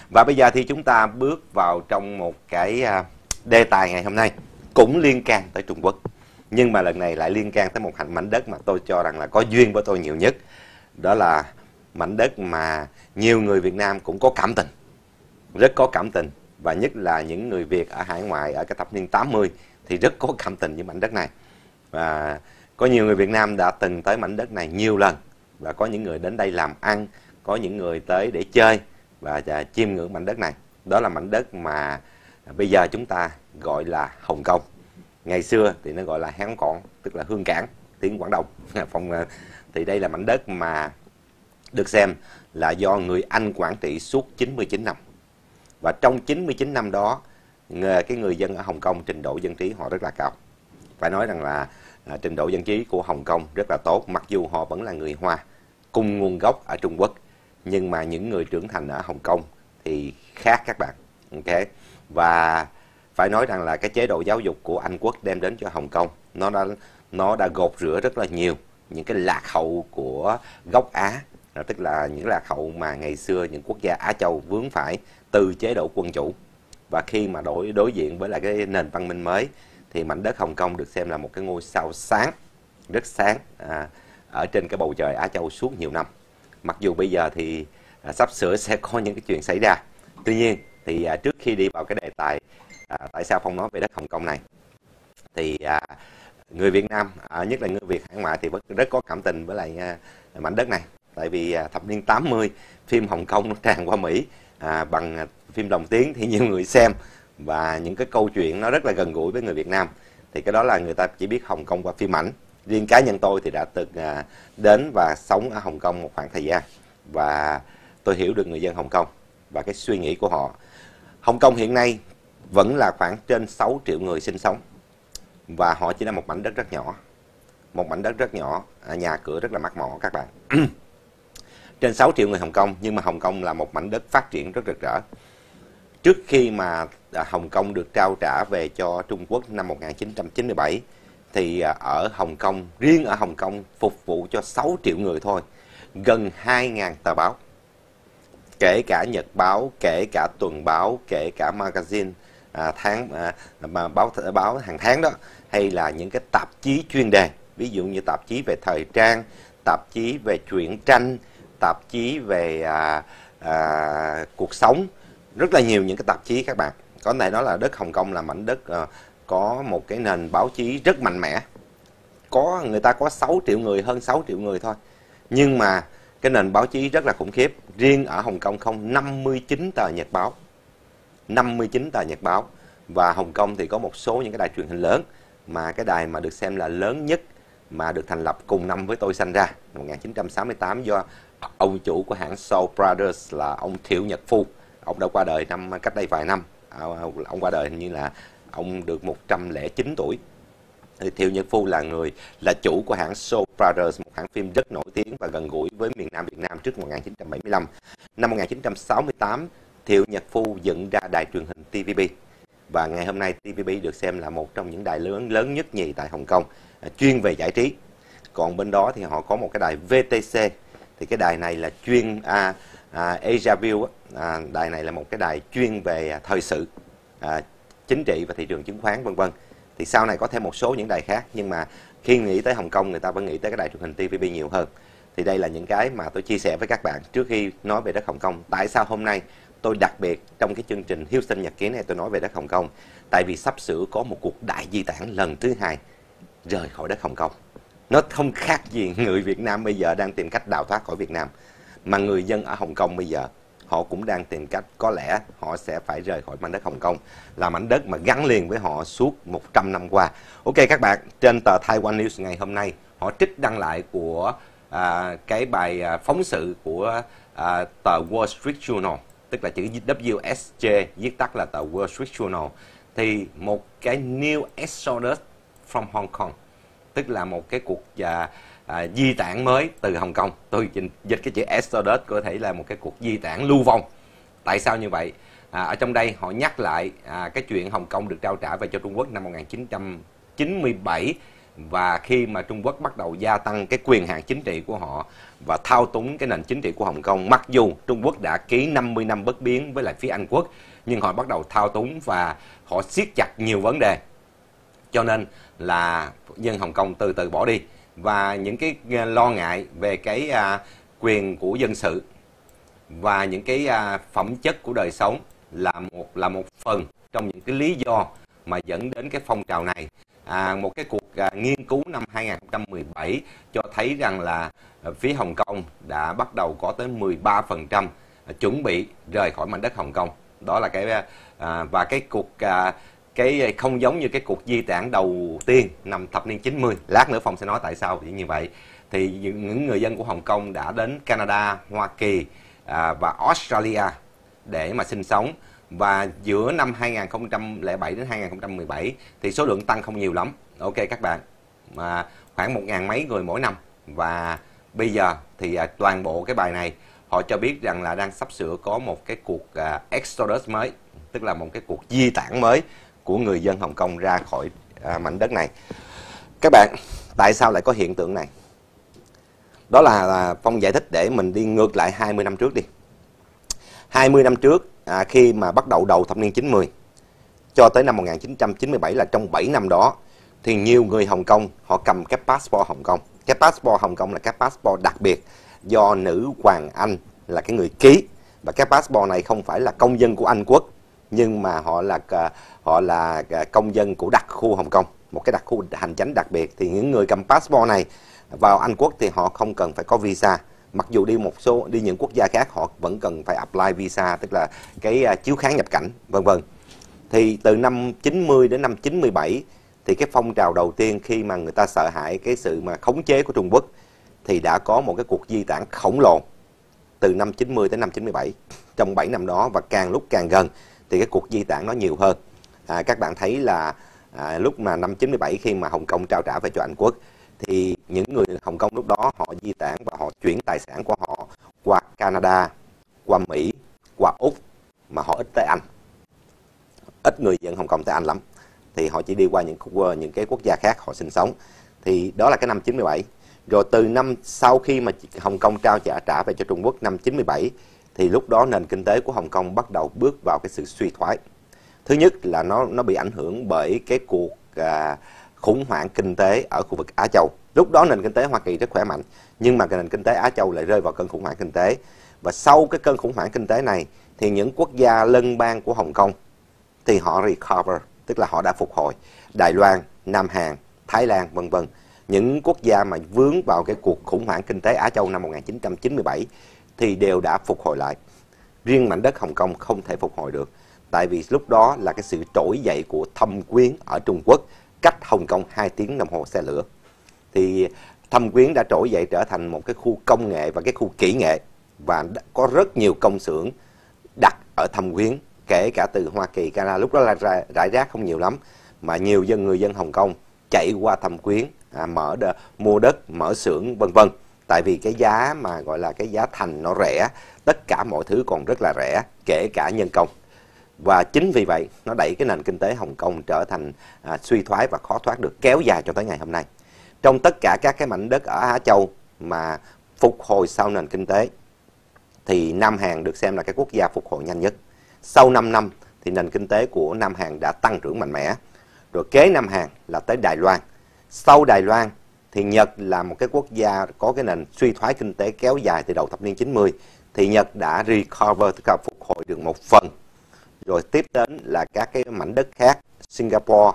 Và bây giờ thì chúng ta bước vào trong một cái đề tài ngày hôm nay cũng liên can tới Trung Quốc. Nhưng mà lần này lại liên can tới một mảnh đất mà tôi cho rằng là có duyên với tôi nhiều nhất. Đó là mảnh đất mà nhiều người Việt Nam cũng có cảm tình, rất có cảm tình. Và nhất là những người Việt ở hải ngoại ở cái thập niên 80 thì rất có cảm tình với mảnh đất này. Và có nhiều người Việt Nam đã từng tới mảnh đất này nhiều lần. Và có những người đến đây làm ăn, có những người tới để chơi và chiêm ngưỡng mảnh đất này. Đó là mảnh đất mà bây giờ chúng ta gọi là Hồng Kông. Ngày xưa thì nó gọi là Hán Cọn, tức là Hương Cảng, tiếng Quảng Đông. Thì đây là mảnh đất mà được xem là do người Anh quản trị suốt 99 năm. Và trong 99 năm đó, cái người dân ở Hồng Kông trình độ dân trí họ rất là cao. Phải nói rằng là trình độ dân trí của Hồng Kông rất là tốt, mặc dù họ vẫn là người Hoa, cùng nguồn gốc ở Trung Quốc. Nhưng mà những người trưởng thành ở Hồng Kông thì khác các bạn. Okay. Và phải nói rằng là cái chế độ giáo dục của Anh Quốc đem đến cho Hồng Kông, nó đã gột rửa rất là nhiều những cái lạc hậu của gốc Á, tức là những lạc hậu mà ngày xưa những quốc gia Á Châu vướng phải từ chế độ quân chủ. Và khi mà đối diện với lại cái nền văn minh mới thì mảnh đất Hồng Kông được xem là một cái ngôi sao sáng, rất sáng ở trên cái bầu trời Á Châu suốt nhiều năm. Mặc dù bây giờ thì sắp sửa sẽ có những cái chuyện xảy ra. Tuy nhiên thì trước khi đi vào cái đề tài tại sao Phong nói về đất Hồng Kông này, thì người Việt Nam, nhất là người Việt hải ngoại thì rất có cảm tình với lại mảnh đất này. Tại vì thập niên 80 phim Hồng Kông nó tràn qua Mỹ bằng phim lồng tiếng thì nhiều người xem, và những cái câu chuyện nó rất là gần gũi với người Việt Nam. Thì cái đó là người ta chỉ biết Hồng Kông qua phim ảnh. Riêng cá nhân tôi thì đã từng đến và sống ở Hồng Kông một khoảng thời gian, và tôi hiểu được người dân Hồng Kông và cái suy nghĩ của họ. Hồng Kông hiện nay vẫn là khoảng trên 6 triệu người sinh sống, và họ chỉ là một mảnh đất rất nhỏ. Một mảnh đất rất nhỏ, nhà cửa rất là mắc mỏ các bạn. Trên 6 triệu người Hồng Kông, nhưng mà Hồng Kông là một mảnh đất phát triển rất rực rỡ. Trước khi mà Hồng Kông được trao trả về cho Trung Quốc năm 1997, thì ở Hồng Kông, riêng ở Hồng Kông phục vụ cho 6 triệu người thôi, gần 2.000 tờ báo. Kể cả nhật báo, kể cả tuần báo, kể cả magazine báo hàng tháng đó, hay là những cái tạp chí chuyên đề, ví dụ như tạp chí về thời trang, tạp chí về truyện tranh, tạp chí về cuộc sống, rất là nhiều những cái tạp chí các bạn. Có thể nói là đất Hồng Kông là mảnh đất có một cái nền báo chí rất mạnh mẽ. Người ta có 6 triệu người, hơn 6 triệu người thôi, nhưng mà cái nền báo chí rất là khủng khiếp. Riêng ở Hồng Kông không 59 tờ nhật báo. 59 tờ nhật báo. Và Hồng Kông thì có một số những cái đài truyền hình lớn, mà cái đài mà được xem là lớn nhất mà được thành lập cùng năm với tôi sanh ra, năm 1968, do ông chủ của hãng Shaw Brothers là ông Thiệu Nhật Phu. Ông đã qua đời cách đây vài năm. Ông qua đời hình như là ông được 109 tuổi. Thì Thiệu Nhật Phu là chủ của hãng Shaw Brothers, một hãng phim rất nổi tiếng và gần gũi với miền Nam Việt Nam trước 1975. Năm 1968, Thiệu Nhật Phu dựng ra đài truyền hình TVB. Và ngày hôm nay TVB được xem là một trong những đài lớn nhất nhì tại Hồng Kông, chuyên về giải trí. Còn bên đó thì họ có một cái đài VTC. Thì cái đài này là chuyên Asiaview. Đài này là một cái đài chuyên về thời sự, chính trị và thị trường chứng khoán vân vân. Thì sau này có thêm một số những đài khác, nhưng mà khi nghĩ tới Hồng Kông người ta vẫn nghĩ tới cái đài truyền hình TVB nhiều hơn. Thì đây là những cái mà tôi chia sẻ với các bạn trước khi nói về đất Hồng Kông. Tại sao hôm nay tôi đặc biệt trong cái chương trình Houston Nhật Ký này tôi nói về đất Hồng Kông? Tại vì sắp sửa có một cuộc đại di tản lần thứ 2 rời khỏi đất Hồng Kông. Nó không khác gì người Việt Nam bây giờ đang tìm cách đào thoát khỏi Việt Nam, mà người dân ở Hồng Kông bây giờ họ cũng đang tìm cách, có lẽ họ sẽ phải rời khỏi mảnh đất Hồng Kông, là mảnh đất mà gắn liền với họ suốt 100 năm qua. Ok các bạn, trên tờ Taiwan News ngày hôm nay, họ trích đăng lại của cái bài phóng sự của tờ Wall Street Journal, tức là chữ WSJ, viết tắt là tờ Wall Street Journal. Thì một cái new exodus from Hong Kong, tức là một cái cuộc di tản mới từ Hong Kong. Tôi dịch cái chữ exodus có thể là một cái cuộc di tản lưu vong. Tại sao như vậy? Ở trong đây họ nhắc lại cái chuyện Hồng Kông được trao trả về cho Trung Quốc năm 1997 Và khi mà Trung Quốc bắt đầu gia tăng cái quyền hạn chính trị của họ và thao túng cái nền chính trị của Hồng Kông, mặc dù Trung Quốc đã ký 50 năm bất biến với lại phía Anh Quốc, nhưng họ bắt đầu thao túng và họ siết chặt nhiều vấn đề. Cho nên là dân Hồng Kông từ từ bỏ đi. Và những cái lo ngại về cái quyền của dân sự và những cái phẩm chất của đời sống là một phần trong những cái lý do mà dẫn đến cái phong trào này. Một cái cuộc nghiên cứu năm 2017 cho thấy rằng là phía Hồng Kông đã bắt đầu có tới 13% chuẩn bị rời khỏi mảnh đất Hồng Kông. Đó là cái và cái không giống như cái cuộc di tản đầu tiên năm thập niên 90. Lát nữa Phong sẽ nói tại sao như vậy. Thì những người dân của Hồng Kông đã đến Canada, Hoa Kỳ và Australia để mà sinh sống. Và giữa năm 2007 đến 2017 thì số lượng tăng không nhiều lắm. Ok các bạn, mà khoảng 1.000 mấy người mỗi năm. Và bây giờ thì toàn bộ cái bài này họ cho biết rằng là đang sắp sửa có một cái cuộc exodus mới, tức là một cái cuộc di tản mới của người dân Hồng Kông ra khỏi mảnh đất này. Các bạn, tại sao lại có hiện tượng này? Đó là Phong giải thích để mình đi ngược lại 20 năm trước đi. 20 năm trước, khi mà bắt đầu thập niên 90 cho tới năm 1997, là trong 7 năm đó thì nhiều người Hồng Kông họ cầm cái passport Hồng Kông. Cái passport Hồng Kông là cái passport đặc biệt do nữ hoàng Anh là cái người ký, và cái passport này không phải là công dân của Anh Quốc, nhưng mà họ là công dân của đặc khu Hồng Kông, một cái đặc khu hành chánh đặc biệt. Thì những người cầm passport này vào Anh Quốc thì họ không cần phải có visa, mặc dù đi những quốc gia khác họ vẫn cần phải apply visa, tức là cái chiếu kháng nhập cảnh, vân vân. Thì từ năm 90 đến năm 97 thì cái phong trào đầu tiên khi mà người ta sợ hãi cái sự mà khống chế của Trung Quốc thì đã có một cái cuộc di tản khổng lồ từ năm 90 đến năm 97. Trong 7 năm đó, và càng lúc càng gần thì cái cuộc di tản nó nhiều hơn. Các bạn thấy là lúc mà năm 97 khi mà Hồng Kông trao trả về cho Anh Quốc thì những người Hồng Kông lúc đó họ di tản và họ chuyển tài sản của họ qua Canada, qua Mỹ, qua Úc, mà họ ít tới Anh. Ít người dân Hồng Kông tới Anh lắm. Thì họ chỉ đi qua những cái quốc gia khác họ sinh sống. Thì đó là cái năm 97. Rồi từ năm sau khi mà Hồng Kông trao trả về cho Trung Quốc năm 97 thì lúc đó nền kinh tế của Hồng Kông bắt đầu bước vào cái sự suy thoái. Thứ nhất là nó bị ảnh hưởng bởi cái cuộc khủng hoảng kinh tế ở khu vực Á Châu. Lúc đó nền kinh tế Hoa Kỳ rất khỏe mạnh, nhưng mà cái nền kinh tế Á Châu lại rơi vào cơn khủng hoảng kinh tế. Và sau cái cơn khủng hoảng kinh tế này thì những quốc gia lân bang của Hồng Kông thì họ recover, tức là họ đã phục hồi. Đài Loan, Nam Hàn, Thái Lan, vân vân. Những quốc gia mà vướng vào cái cuộc khủng hoảng kinh tế Á Châu năm 1997 thì đều đã phục hồi lại. Riêng mảnh đất Hồng Kông không thể phục hồi được, tại vì lúc đó là cái sự trỗi dậy của thâm quyến ở Trung Quốc, cách Hồng Kông 2 tiếng đồng hồ xe lửa. Thì thâm quyến đã trỗi dậy trở thành một cái khu công nghệ và cái khu kỹ nghệ, và có rất nhiều công xưởng đặt ở thâm quyến, kể cả từ Hoa Kỳ, Canada. Lúc đó là rải rác không nhiều lắm, mà nhiều người dân Hồng Kông chạy qua thâm quyến, mua đất, mở xưởng, vân vân. Tại vì cái giá mà gọi là cái giá thành nó rẻ, tất cả mọi thứ còn rất là rẻ, kể cả nhân công. Và chính vì vậy nó đẩy cái nền kinh tế Hồng Kông trở thành suy thoái và khó thoát được, kéo dài cho tới ngày hôm nay. Trong tất cả các cái mảnh đất ở Á Châu mà phục hồi sau nền kinh tế thì Nam Hàn được xem là cái quốc gia phục hồi nhanh nhất. Sau 5 năm thì nền kinh tế của Nam Hàn đã tăng trưởng mạnh mẽ. Rồi kế Nam Hàn là tới Đài Loan. Sau Đài Loan thì Nhật là một cái quốc gia có cái nền suy thoái kinh tế kéo dài từ đầu thập niên 90. Thì Nhật đã recover, tức là phục hồi được một phần. Rồi tiếp đến là các cái mảnh đất khác, Singapore,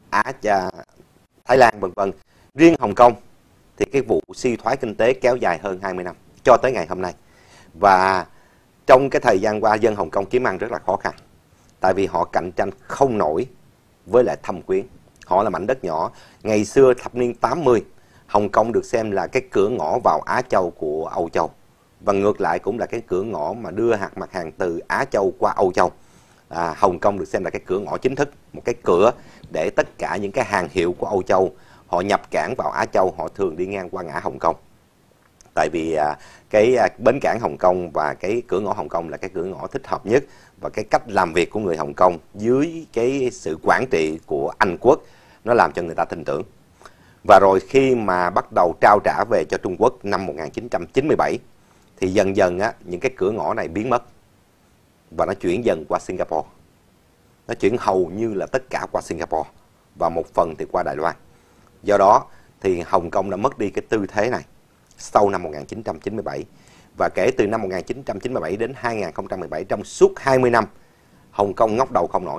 Thái Lan, vân vân. Riêng Hồng Kông thì cái vụ suy thoái kinh tế kéo dài hơn 20 năm cho tới ngày hôm nay. Và trong cái thời gian qua, dân Hồng Kông kiếm ăn rất là khó khăn, tại vì họ cạnh tranh không nổi với lại thâm quyến. Họ là mảnh đất nhỏ. Ngày xưa thập niên 80, Hồng Kông được xem là cái cửa ngõ vào Á Châu của Âu Châu, và ngược lại cũng là cái cửa ngõ mà đưa mặt hàng từ Á Châu qua Âu Châu. Hồng Kông được xem là cái cửa ngõ chính thức, một cái cửa để tất cả những cái hàng hiệu của Âu Châu họ nhập cảng vào Á Châu, họ thường đi ngang qua ngã Hồng Kông. Tại vì cái bến cảng Hồng Kông và cái cửa ngõ Hồng Kông là cái cửa ngõ thích hợp nhất, và cái cách làm việc của người Hồng Kông dưới cái sự quản trị của Anh Quốc nó làm cho người ta tin tưởng. Và rồi khi mà bắt đầu trao trả về cho Trung Quốc năm 1997 thì dần dần á, những cái cửa ngõ này biến mất và nó chuyển dần qua Singapore. Nó chuyển hầu như là tất cả qua Singapore và một phần thì qua Đài Loan. Do đó thì Hồng Kông đã mất đi cái tư thế này sau năm 1997. Và kể từ năm 1997 đến 2017, trong suốt 20 năm, Hồng Kông ngóc đầu không nổi.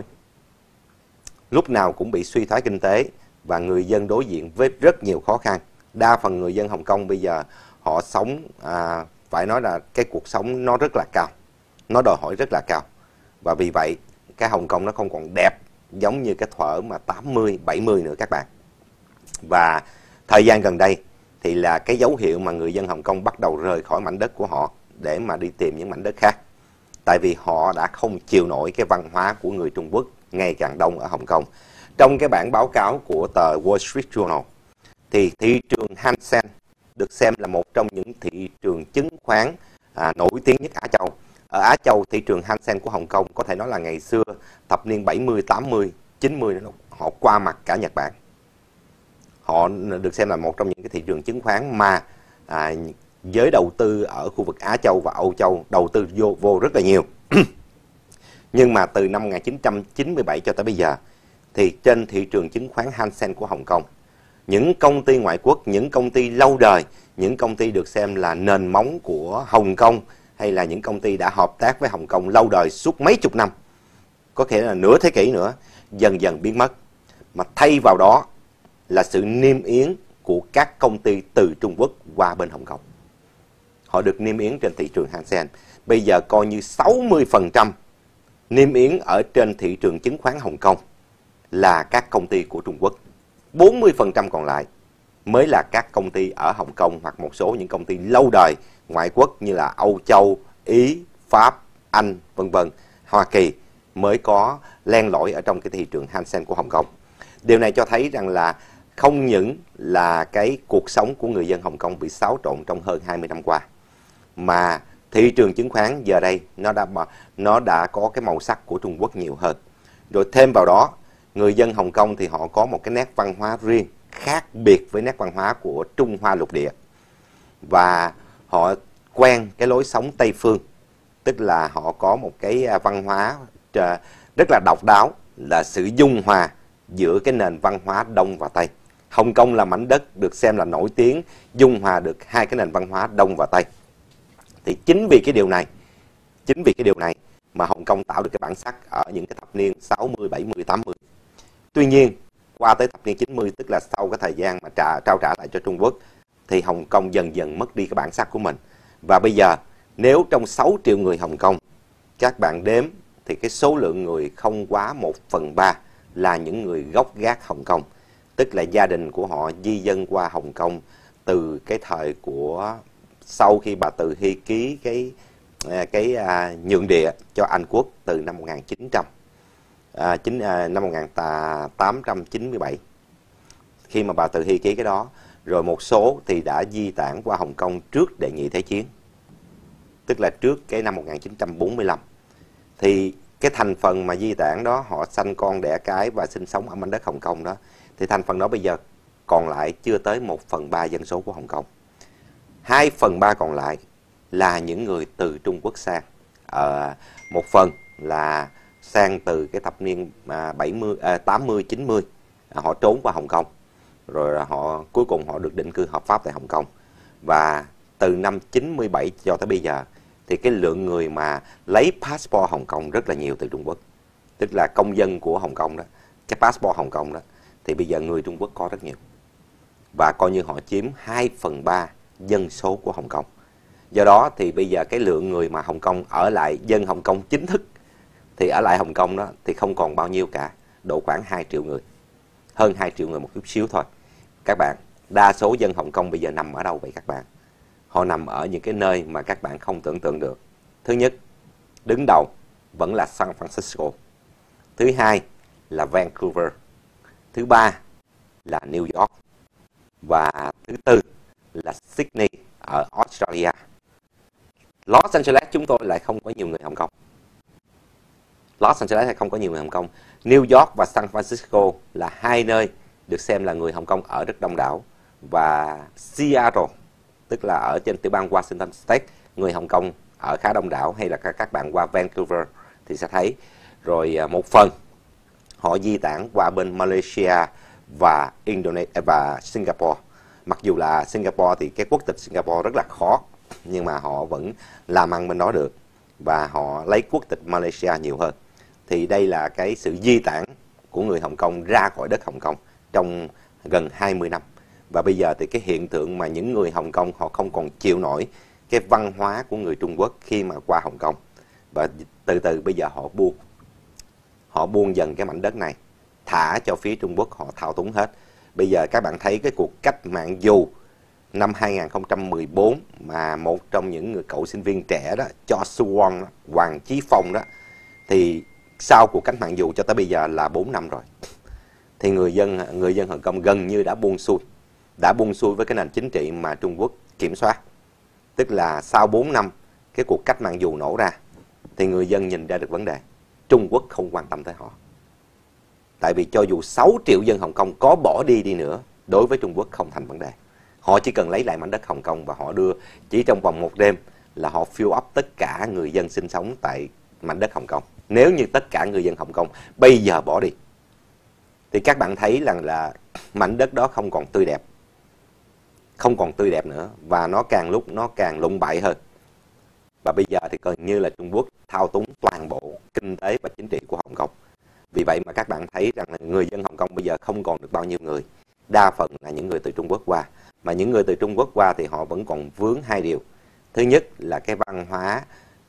Lúc nào cũng bị suy thoái kinh tế và người dân đối diện với rất nhiều khó khăn. Đa phần người dân Hồng Kông bây giờ họ sống, phải nói là cái cuộc sống nó rất là cao. Nó đòi hỏi rất là cao. Và vì vậy, cái Hồng Kông nó không còn đẹp giống như cái thuở mà 80, 70 nữa các bạn. Và thời gian gần đây thì là cái dấu hiệu mà người dân Hồng Kông bắt đầu rời khỏi mảnh đất của họ để mà đi tìm những mảnh đất khác. Tại vì họ đã không chịu nổi cái văn hóa của người Trung Quốc ngày càng đông ở Hồng Kông. Trong cái bản báo cáo của tờ Wall Street Journal thì thị trường Hang Seng được xem là một trong những thị trường chứng khoán nổi tiếng nhất Á Châu. Ở Á Châu, thị trường Hang Seng của Hồng Kông có thể nói là ngày xưa thập niên 70, 80, 90 họ qua mặt cả Nhật Bản. Họ được xem là một trong những cái thị trường chứng khoán mà giới đầu tư ở khu vực Á Châu và Âu Châu đầu tư vô rất là nhiều. Nhưng mà từ năm 1997 cho tới bây giờ thì trên thị trường chứng khoán Hang Seng của Hồng Kông, những công ty ngoại quốc, những công ty lâu đời, những công ty được xem là nền móng của Hồng Kông hay là những công ty đã hợp tác với Hồng Kông lâu đời suốt mấy chục năm, có thể là nửa thế kỷ nữa, dần dần biến mất. Mà thay vào đó là sự niêm yến của các công ty từ Trung Quốc qua bên Hồng Kông. Họ được niêm yến trên thị trường Hang Seng. Bây giờ coi như 60% niêm yến ở trên thị trường chứng khoán Hồng Kông là các công ty của Trung Quốc. 40% còn lại mới là các công ty ở Hồng Kông hoặc một số những công ty lâu đời ngoại quốc như là Âu Châu, Ý, Pháp, Anh, vân vân, Hoa Kỳ mới có len lỏi ở trong cái thị trường Hang Seng của Hồng Kông. Điều này cho thấy rằng là không những là cái cuộc sống của người dân Hồng Kông bị xáo trộn trong hơn 20 năm qua, mà thị trường chứng khoán giờ đây nó đã có cái màu sắc của Trung Quốc nhiều hơn. Rồi thêm vào đó, người dân Hồng Kông thì họ có một cái nét văn hóa riêng khác biệt với nét văn hóa của Trung Hoa lục địa. Và họ quen cái lối sống Tây phương, tức là họ có một cái văn hóa rất là độc đáo, là sự dung hòa giữa cái nền văn hóa Đông và Tây. Hồng Kông là mảnh đất được xem là nổi tiếng dung hòa được hai cái nền văn hóa Đông và Tây. Thì chính vì cái điều này mà Hồng Kông tạo được cái bản sắc ở những cái thập niên 60, 70, 80. Tuy nhiên, qua tới thập niên 90, tức là sau cái thời gian mà trao trả lại cho Trung Quốc, thì Hồng Kông dần dần mất đi cái bản sắc của mình. Và bây giờ, nếu trong 6 triệu người Hồng Kông, các bạn đếm thì cái số lượng người không quá 1/3 là những người gốc gác Hồng Kông. Tức là gia đình của họ di dân qua Hồng Kông từ cái thời của sau khi bà Từ Hy ký cái nhượng địa cho Anh Quốc từ năm 1897. Khi mà bà Từ Hy ký cái đó, rồi một số thì đã di tản qua Hồng Kông trước Đệ nhị Thế chiến, tức là trước cái năm 1945. Thì cái thành phần mà di tản đó, họ sanh con đẻ cái và sinh sống ở mảnh đất Hồng Kông đó, thì thành phần đó bây giờ còn lại chưa tới 1/3 dân số của Hồng Kông. 2/3 còn lại là những người từ Trung Quốc sang. Một phần là sang từ cái thập niên 80, 90, họ trốn qua Hồng Kông. Rồi cuối cùng họ được định cư hợp pháp tại Hồng Kông. Và từ năm 97 cho tới bây giờ thì cái lượng người mà lấy passport Hồng Kông rất là nhiều từ Trung Quốc. Tức là công dân của Hồng Kông đó, cái passport Hồng Kông đó, thì bây giờ người Trung Quốc có rất nhiều. Và coi như họ chiếm 2/3 dân số của Hồng Kông. Do đó thì bây giờ cái lượng người mà Hồng Kông ở lại, dân Hồng Kông chính thức thì ở lại Hồng Kông đó thì không còn bao nhiêu cả, độ khoảng 2 triệu người. Hơn 2 triệu người một chút xíu thôi. Các bạn, đa số dân Hồng Kông bây giờ nằm ở đâu vậy các bạn? Họ nằm ở những cái nơi mà các bạn không tưởng tượng được. Thứ nhất, đứng đầu vẫn là San Francisco. Thứ hai là Vancouver. Thứ ba là New York. Và thứ tư là Sydney ở Australia. Los Angeles chúng tôi lại không có nhiều người Hồng Kông. Los Angeles lại không có nhiều người Hồng Kông. New York và San Francisco là hai nơi được xem là người Hồng Kông ở rất đông đảo, và Seattle, tức là ở trên tiểu bang Washington State, người Hồng Kông ở khá đông đảo, hay là các bạn qua Vancouver thì sẽ thấy. Rồi một phần họ di tản qua bên Malaysia và Indonesia và Singapore. Mặc dù là Singapore thì cái quốc tịch Singapore rất là khó, nhưng mà họ vẫn làm ăn bên đó được, và họ lấy quốc tịch Malaysia nhiều hơn. Thì đây là cái sự di tản của người Hồng Kông ra khỏi đất Hồng Kông trong gần 20 năm. Và bây giờ thì cái hiện tượng mà những người Hồng Kông họ không còn chịu nổi cái văn hóa của người Trung Quốc khi mà qua Hồng Kông, và từ từ bây giờ họ buông dần cái mảnh đất này, thả cho phía Trung Quốc họ thao túng hết. Bây giờ các bạn thấy cái cuộc cách mạng dù năm 2014 mà một trong những người cựu sinh viên trẻ đó, Cho Su-won, Hoàng Chí Phong đó, thì sau cuộc cách mạng dù cho tới bây giờ là 4 năm rồi, thì người dân Hồng Kông gần như đã buông xuôi với cái nền chính trị mà Trung Quốc kiểm soát. Tức là sau 4 năm cái cuộc cách mạng dù nổ ra, thì người dân nhìn ra được vấn đề. Trung Quốc không quan tâm tới họ. Tại vì cho dù 6 triệu dân Hồng Kông có bỏ đi nữa, đối với Trung Quốc không thành vấn đề. Họ chỉ cần lấy lại mảnh đất Hồng Kông và họ đưa, chỉ trong vòng một đêm là họ fill up tất cả người dân sinh sống tại mảnh đất Hồng Kông. Nếu như tất cả người dân Hồng Kông bây giờ bỏ đi, thì các bạn thấy rằng là mảnh đất đó không còn tươi đẹp. Không còn tươi đẹp nữa, và nó càng lúc nó càng lụng bại hơn. Và bây giờ thì gần như là Trung Quốc thao túng toàn bộ kinh tế và chính trị của Hồng Kông. Vì vậy mà các bạn thấy rằng là người dân Hồng Kông bây giờ không còn được bao nhiêu người. Đa phần là những người từ Trung Quốc qua. Mà những người từ Trung Quốc qua thì họ vẫn còn vướng hai điều. Thứ nhất là cái văn hóa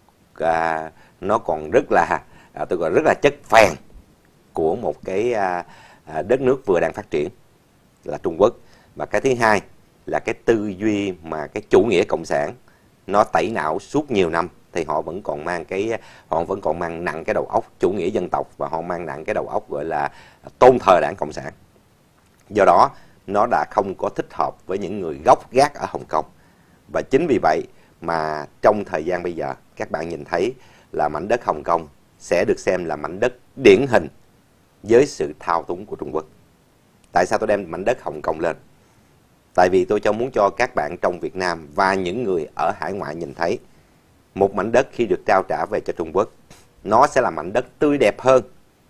nó còn rất là tôi gọi rất là chất phèn của một cái đất nước vừa đang phát triển là Trung Quốc. Và cái thứ hai là cái tư duy mà cái chủ nghĩa cộng sản nó tẩy não suốt nhiều năm, thì họ vẫn còn mang nặng cái đầu óc chủ nghĩa dân tộc, và họ mang nặng cái đầu óc gọi là tôn thờ đảng cộng sản. Do đó nó đã không có thích hợp với những người gốc gác ở Hồng Kông. Và chính vì vậy mà trong thời gian bây giờ các bạn nhìn thấy là mảnh đất Hồng Kông sẽ được xem là mảnh đất điển hình với sự thao túng của Trung Quốc. Tại sao tôi đem mảnh đất Hồng Kông lên? Tại vì tôi muốn cho các bạn trong Việt Nam và những người ở hải ngoại nhìn thấy một mảnh đất khi được trao trả về cho Trung Quốc, nó sẽ là mảnh đất tươi đẹp hơn,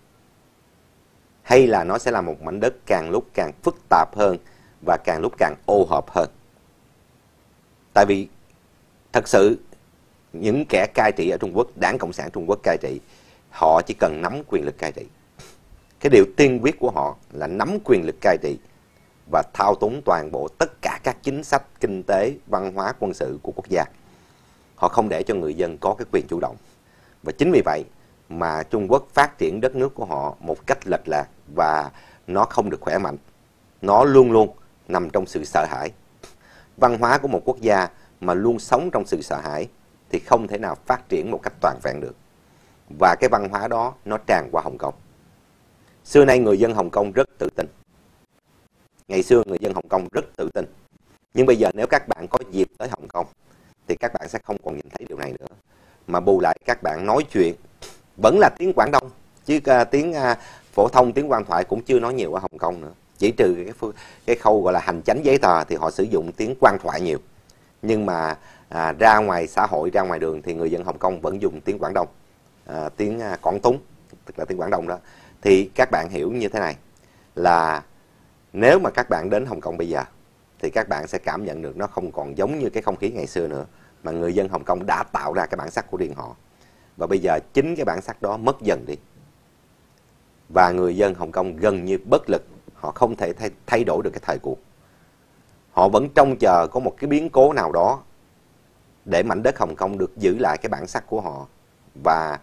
hay là nó sẽ là một mảnh đất càng lúc càng phức tạp hơn và càng lúc càng ô hợp hơn. Tại vì thật sự những kẻ cai trị ở Trung Quốc, Đảng Cộng sản Trung Quốc cai trị, họ chỉ cần nắm quyền lực cai trị. Cái điều tiên quyết của họ là nắm quyền lực cai trị và thao túng toàn bộ tất cả các chính sách kinh tế, văn hóa, quân sự của quốc gia. Họ không để cho người dân có cái quyền chủ động. Và chính vì vậy mà Trung Quốc phát triển đất nước của họ một cách lệch lạc, và nó không được khỏe mạnh. Nó luôn luôn nằm trong sự sợ hãi. Văn hóa của một quốc gia mà luôn sống trong sự sợ hãi thì không thể nào phát triển một cách toàn vẹn được. Và cái văn hóa đó nó tràn qua Hồng Kông. Xưa nay người dân Hồng Kông rất tự tin. Ngày xưa người dân Hồng Kông rất tự tin. Nhưng bây giờ nếu các bạn có dịp tới Hồng Kông thì các bạn sẽ không còn nhìn thấy điều này nữa. Mà bù lại các bạn nói chuyện vẫn là tiếng Quảng Đông, chứ tiếng phổ thông, tiếng quan thoại cũng chưa nói nhiều ở Hồng Kông nữa. Chỉ trừ cái khâu gọi là hành chánh giấy tờ thì họ sử dụng tiếng quan thoại nhiều. Nhưng mà ra ngoài xã hội, ra ngoài đường thì người dân Hồng Kông vẫn dùng tiếng Quảng Đông, tiếng Quảng Túng, tức là tiếng Quảng Đông đó. Thì các bạn hiểu như thế này, là nếu mà các bạn đến Hồng Kông bây giờ thì các bạn sẽ cảm nhận được nó không còn giống như cái không khí ngày xưa nữa, mà người dân Hồng Kông đã tạo ra cái bản sắc của riêng họ. Và bây giờ chính cái bản sắc đó mất dần đi. Và người dân Hồng Kông gần như bất lực, họ không thể thay đổi được cái thời cuộc. Họ vẫn trông chờ có một cái biến cố nào đó để mảnh đất Hồng Kông được giữ lại cái bản sắc của họ và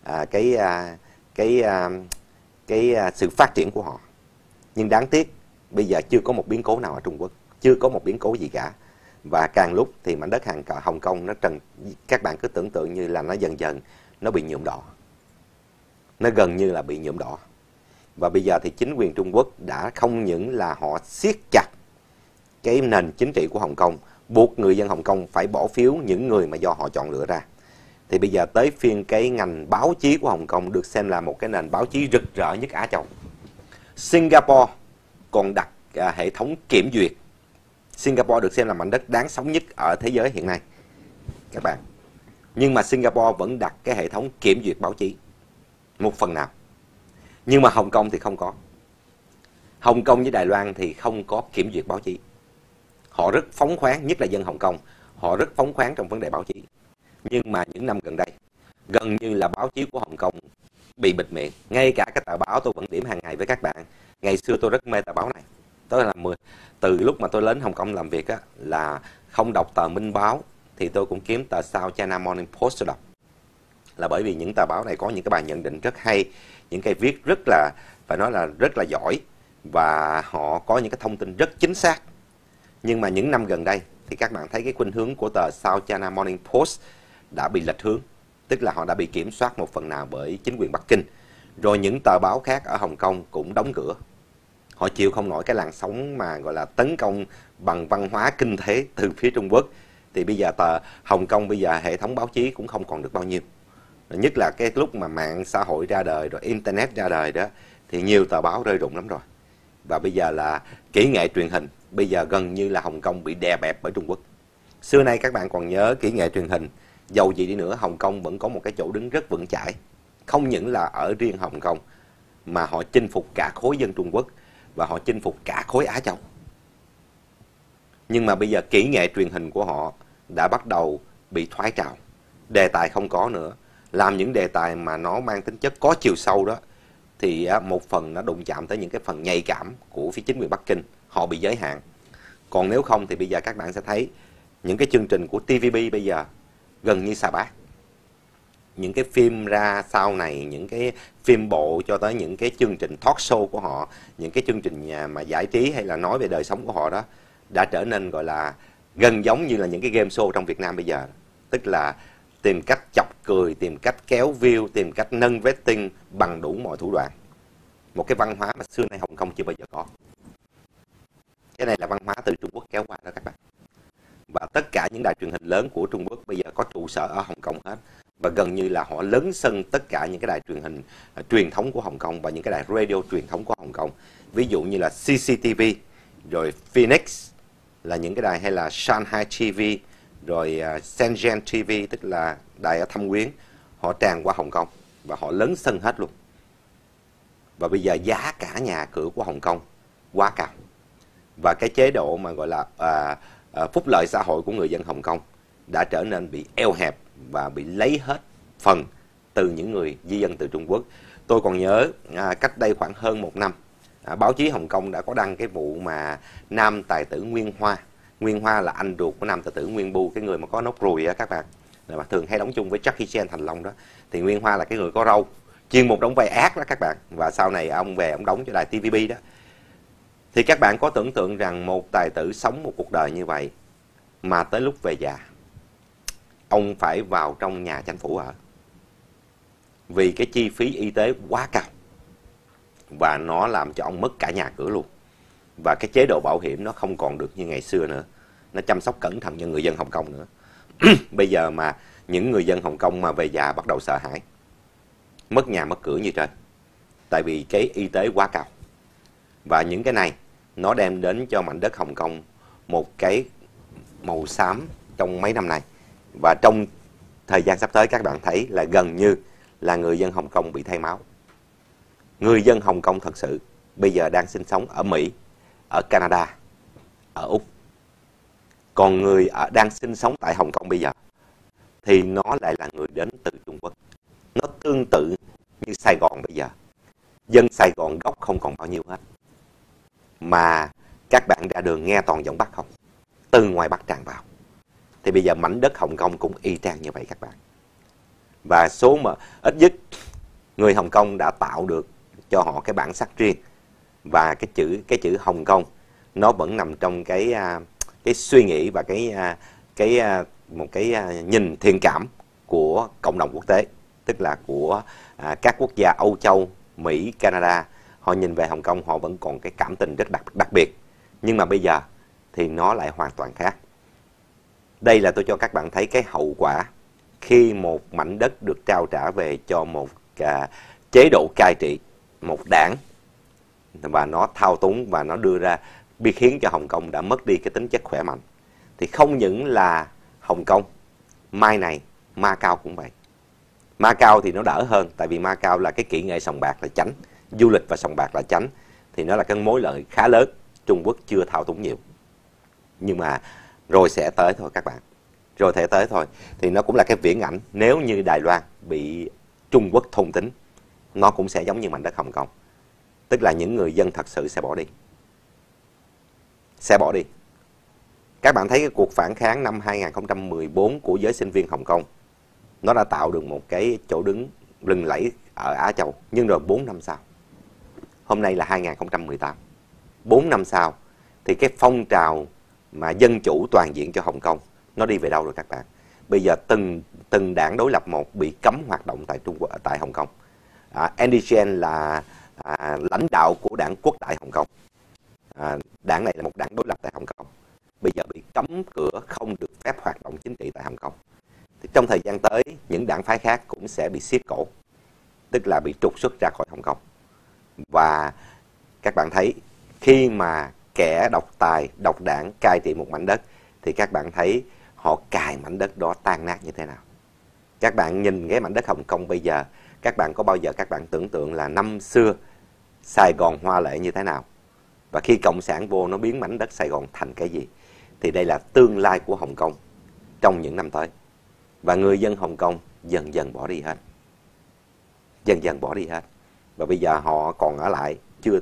cái sự phát triển của họ. Nhưng đáng tiếc bây giờ chưa có một biến cố nào ở Trung Quốc, chưa có một biến cố gì cả. Và càng lúc thì mảnh đất Hồng Kông các bạn cứ tưởng tượng như là nó dần dần nó bị nhuộm đỏ. Nó gần như là bị nhuộm đỏ. Và bây giờ thì chính quyền Trung Quốc đã không những là họ siết chặt cái nền chính trị của Hồng Kông, buộc người dân Hồng Kông phải bỏ phiếu những người mà do họ chọn lựa ra. Thì bây giờ tới phiên cái ngành báo chí của Hồng Kông được xem là một cái nền báo chí rực rỡ nhất Á Châu. Singapore còn đặt hệ thống kiểm duyệt. Singapore được xem là mảnh đất đáng sống nhất ở thế giới hiện nay các bạn. Nhưng mà Singapore vẫn đặt cái hệ thống kiểm duyệt báo chí một phần nào. Nhưng mà Hồng Kông thì không có. Hồng Kông với Đài Loan thì không có kiểm duyệt báo chí. Họ rất phóng khoáng, nhất là dân Hồng Kông. Họ rất phóng khoáng trong vấn đề báo chí. Nhưng mà những năm gần đây, gần như là báo chí của Hồng Kông bị bịt miệng. Ngay cả cái tờ báo tôi vẫn điểm hàng ngày với các bạn. Ngày xưa tôi rất mê tờ báo này. Tôi là từ lúc mà tôi đến Hồng Kông làm việc á, là không đọc tờ Minh Báo thì tôi cũng kiếm tờ South China Morning Post đọc. Là bởi vì những tờ báo này có những cái bài nhận định rất hay, những cái viết rất là, phải nói là rất là giỏi, và họ có những cái thông tin rất chính xác. Nhưng mà những năm gần đây thì các bạn thấy cái khuynh hướng của tờ South China Morning Post đã bị lệch hướng, tức là họ đã bị kiểm soát một phần nào bởi chính quyền Bắc Kinh. Rồi những tờ báo khác ở Hồng Kông cũng đóng cửa. Họ chịu không nổi cái làn sóng mà gọi là tấn công bằng văn hóa kinh tế từ phía Trung Quốc. Thì bây giờ Hồng Kông bây giờ hệ thống báo chí cũng không còn được bao nhiêu. Nhất là cái lúc mà mạng xã hội ra đời rồi Internet ra đời đó, thì nhiều tờ báo rơi rụng lắm rồi. Và bây giờ là kỹ nghệ truyền hình, bây giờ gần như là Hồng Kông bị đè bẹp bởi Trung Quốc. Xưa nay các bạn còn nhớ kỹ nghệ truyền hình, dầu gì đi nữa Hồng Kông vẫn có một cái chỗ đứng rất vững chãi. Không những là ở riêng Hồng Kông, mà họ chinh phục cả khối dân Trung Quốc và họ chinh phục cả khối Á Châu. Nhưng mà bây giờ kỹ nghệ truyền hình của họ đã bắt đầu bị thoái trào. Đề tài không có nữa. Làm những đề tài mà nó mang tính chất có chiều sâu đó, thì một phần nó đụng chạm tới những cái phần nhạy cảm của phía chính quyền Bắc Kinh. Họ bị giới hạn. Còn nếu không thì bây giờ các bạn sẽ thấy những cái chương trình của TVB bây giờ gần như xà bát. Những cái phim ra sau này, những cái phim bộ cho tới những cái chương trình talk show của họ, những cái chương trình mà giải trí hay là nói về đời sống của họ đó, đã trở nên gọi là gần giống như là những cái game show trong Việt Nam bây giờ. Tức là tìm cách chọc cười, tìm cách kéo view, tìm cách nâng rating bằng đủ mọi thủ đoạn. Một cái văn hóa mà xưa nay Hồng Kông chưa bao giờ có. Cái này là văn hóa từ Trung Quốc kéo qua đó các bạn. Và tất cả những đài truyền hình lớn của Trung Quốc bây giờ có trụ sở ở Hồng Kông hết. Và gần như là họ lấn sân tất cả những cái đài truyền hình truyền thống của Hồng Kông và những cái đài radio truyền thống của Hồng Kông. Ví dụ như là CCTV, rồi Phoenix là những cái đài, hay là Shanghai TV, rồi Shenzhen TV, tức là đài ở Thâm Quyến. Họ tràn qua Hồng Kông và họ lấn sân hết luôn. Và bây giờ giá cả nhà cửa của Hồng Kông quá cao. Và cái chế độ mà gọi là phúc lợi xã hội của người dân Hồng Kông đã trở nên bị eo hẹp và bị lấy hết phần từ những người di dân từ Trung Quốc. Tôi còn nhớ cách đây khoảng hơn một năm, báo chí Hồng Kông đã có đăng cái vụ mà nam tài tử Nguyên Hoa. Nguyên Hoa là anh ruột của nam tài tử Nguyên Bu, cái người mà có nốt ruồi á các bạn, mà thường hay đóng chung với Jackie Chan, Thành Long đó. Thì Nguyên Hoa là cái người có râu, chuyên một đóng vai ác đó các bạn. Và sau này ông về ông đóng cho đài TVB đó. Thì các bạn có tưởng tượng rằng một tài tử sống một cuộc đời như vậy, mà tới lúc về già ông phải vào trong nhà chính phủ ở, vì cái chi phí y tế quá cao và nó làm cho ông mất cả nhà cửa luôn. Và cái chế độ bảo hiểm nó không còn được như ngày xưa nữa, nó chăm sóc cẩn thận cho người dân Hồng Kông nữa. Bây giờ mà những người dân Hồng Kông mà về già bắt đầu sợ hãi, mất nhà mất cửa như trời, tại vì cái y tế quá cao. Và những cái này nó đem đến cho mảnh đất Hồng Kông một cái màu xám trong mấy năm nay. Và trong thời gian sắp tới các bạn thấy là gần như là người dân Hồng Kông bị thay máu. Người dân Hồng Kông thật sự bây giờ đang sinh sống ở Mỹ, ở Canada, ở Úc. Còn người đang sinh sống tại Hồng Kông bây giờ thì nó lại là người đến từ Trung Quốc. Nó tương tự như Sài Gòn bây giờ. Dân Sài Gòn gốc không còn bao nhiêu hết. Mà các bạn ra đường nghe toàn giọng Bắc không? Từ ngoài Bắc tràn vào. Thì bây giờ mảnh đất Hồng Kông cũng y chang như vậy các bạn. Và số mà ít nhất người Hồng Kông đã tạo được cho họ cái bản sắc riêng. Và cái chữ Hồng Kông nó vẫn nằm trong cái suy nghĩ và một cái nhìn thiện cảm của cộng đồng quốc tế, tức là của các quốc gia Âu Châu, Mỹ, Canada. Họ nhìn về Hồng Kông họ vẫn còn cái cảm tình rất đặc biệt. Nhưng mà bây giờ thì nó lại hoàn toàn khác. Đây là tôi cho các bạn thấy cái hậu quả khi một mảnh đất được trao trả về cho một chế độ cai trị, một đảng và nó thao túng và nó đưa ra bị khiến cho Hồng Kông đã mất đi cái tính chất khỏe mạnh. Thì không những là Hồng Kông, mai này Macau cũng vậy. Macau thì nó đỡ hơn, tại vì Macau là cái kỹ nghệ sòng bạc là chánh, du lịch và sòng bạc là chánh, thì nó là cái mối lợi khá lớn. Trung Quốc chưa thao túng nhiều, nhưng mà rồi sẽ tới thôi các bạn, rồi sẽ tới thôi. Thì nó cũng là cái viễn ảnh, nếu như Đài Loan bị Trung Quốc thôn tính, nó cũng sẽ giống như mảnh đất Hồng Kông, tức là những người dân thật sự sẽ bỏ đi. Sẽ bỏ đi. Các bạn thấy cái cuộc phản kháng năm 2014 của giới sinh viên Hồng Kông, nó đã tạo được một cái chỗ đứng lừng lẫy ở Á Châu. Nhưng rồi 4 năm sau, hôm nay là 2018, 4 năm sau, thì cái phong trào mà dân chủ toàn diện cho Hồng Kông, nó đi về đâu rồi các bạn? Bây giờ từng đảng đối lập một bị cấm hoạt động tại Hồng Kông. Andy Chen là lãnh đạo của đảng Quốc đại Hồng Kông. Đảng này là một đảng đối lập tại Hồng Kông. Bây giờ bị cấm cửa, không được phép hoạt động chính trị tại Hồng Kông. Thì trong thời gian tới, những đảng phái khác cũng sẽ bị siết cổ, tức là bị trục xuất ra khỏi Hồng Kông. Và các bạn thấy, khi mà kẻ độc tài, độc đảng cai trị một mảnh đất, thì các bạn thấy họ cài mảnh đất đó tan nát như thế nào. Các bạn nhìn cái mảnh đất Hồng Kông bây giờ, các bạn có bao giờ các bạn tưởng tượng là năm xưa Sài Gòn hoa lệ như thế nào? Và khi Cộng sản vô, nó biến mảnh đất Sài Gòn thành cái gì? Thì đây là tương lai của Hồng Kông trong những năm tới. Và người dân Hồng Kông dần dần bỏ đi hết. Dần dần bỏ đi hết. Và bây giờ họ còn ở lại chưa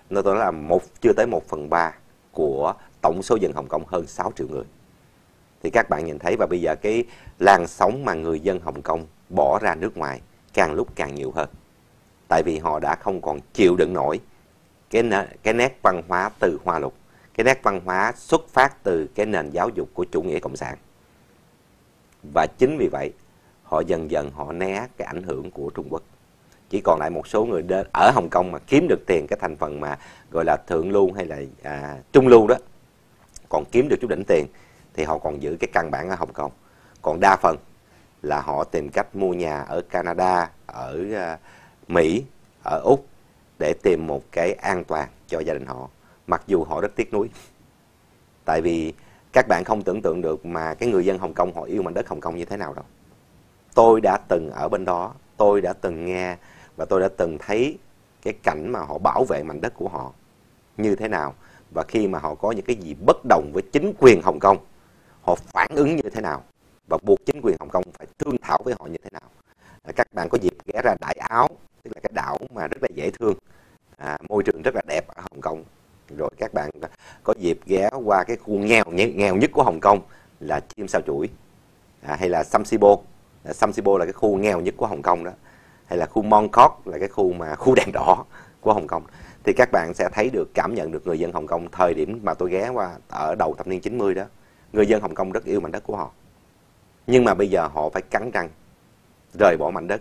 tới 1/3 của tổng số dân Hồng Kông hơn 6 triệu người. Thì các bạn nhìn thấy, và bây giờ cái làn sóng mà người dân Hồng Kông bỏ ra nước ngoài càng lúc càng nhiều hơn. Tại vì họ đã không còn chịu đựng nổi cái nét văn hóa từ Hoa Lục, cái nét văn hóa xuất phát từ cái nền giáo dục của chủ nghĩa cộng sản. Và chính vì vậy, họ dần dần họ né cái ảnh hưởng của Trung Quốc. Chỉ còn lại một số người ở Hồng Kông mà kiếm được tiền, cái thành phần mà gọi là thượng lưu hay là trung lưu đó, còn kiếm được chút đỉnh tiền, thì họ còn giữ cái căn bản ở Hồng Kông. Còn đa phần là họ tìm cách mua nhà ở Canada, ở Mỹ, ở Úc, để tìm một cái an toàn cho gia đình họ. Mặc dù họ rất tiếc nuối. Tại vì các bạn không tưởng tượng được mà cái người dân Hồng Kông họ yêu mảnh đất Hồng Kông như thế nào đâu. Tôi đã từng ở bên đó, tôi đã từng nghe và tôi đã từng thấy cái cảnh mà họ bảo vệ mảnh đất của họ như thế nào. Và khi mà họ có những cái gì bất đồng với chính quyền Hồng Kông, họ phản ứng như thế nào. Và buộc chính quyền Hồng Kông phải thương thảo với họ như thế nào. Các bạn có dịp ghé ra Đại Áo, tức là cái đảo mà rất là dễ thương, môi trường rất là đẹp ở Hồng Kông. Rồi các bạn có dịp ghé qua cái khu nghèo nhất của Hồng Kông là Chim Sao Chủi, hay là Sam Sipo. Sam Sipo là cái khu nghèo nhất của Hồng Kông đó, hay là khu Mong Kok là cái khu đèn đỏ của Hồng Kông. Thì các bạn sẽ thấy được, cảm nhận được người dân Hồng Kông thời điểm mà tôi ghé qua ở đầu thập niên 90 đó. Người dân Hồng Kông rất yêu mảnh đất của họ. Nhưng mà bây giờ họ phải cắn răng rời bỏ mảnh đất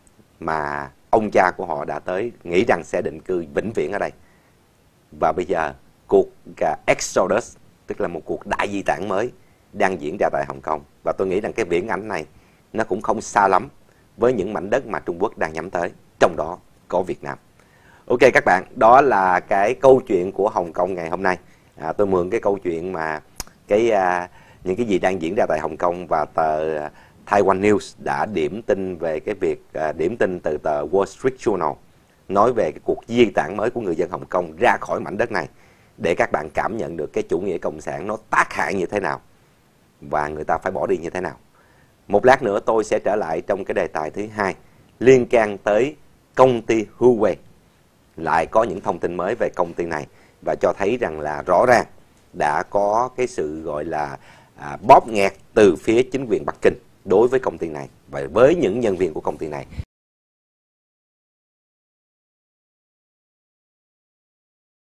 mà ông cha của họ đã tới, nghĩ rằng sẽ định cư vĩnh viễn ở đây. Và bây giờ cuộc Exodus, tức là một cuộc đại di tản mới đang diễn ra tại Hồng Kông. Và tôi nghĩ rằng cái viễn ảnh này nó cũng không xa lắm với những mảnh đất mà Trung Quốc đang nhắm tới, trong đó có Việt Nam. Ok các bạn, đó là cái câu chuyện của Hồng Kông ngày hôm nay. Tôi mượn cái câu chuyện mà những cái gì đang diễn ra tại Hồng Kông, và tờ Taiwan News đã điểm tin về cái việc điểm tin từ tờ Wall Street Journal nói về cái cuộc di tản mới của người dân Hồng Kông ra khỏi mảnh đất này, để các bạn cảm nhận được cái chủ nghĩa cộng sản nó tác hại như thế nào và người ta phải bỏ đi như thế nào. Một lát nữa tôi sẽ trở lại trong cái đề tài thứ hai liên can tới công ty Huawei. Lại có những thông tin mới về công ty này và cho thấy rằng là rõ ràng đã có cái sự gọi là bóp nghẹt từ phía chính quyền Bắc Kinh đối với công ty này và với những nhân viên của công ty này.